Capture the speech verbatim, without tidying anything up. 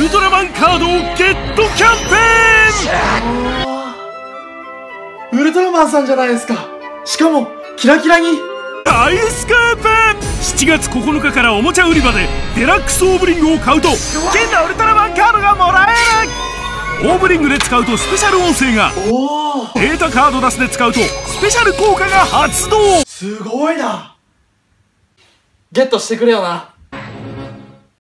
ルトラマンカードをゲットキャンペーン。 ウルトラマンさんじゃないですか。しかもキラキラに大スクープ。しちがつここのかからおもちゃ売り場でデラックスオーブリングを買うと金のウルトラマンカードがもらえる。オーブリングで使うとスペシャル音声が、データカードダスで使うとスペシャル効果が発動。 すごいな。ゲットしてくれよな。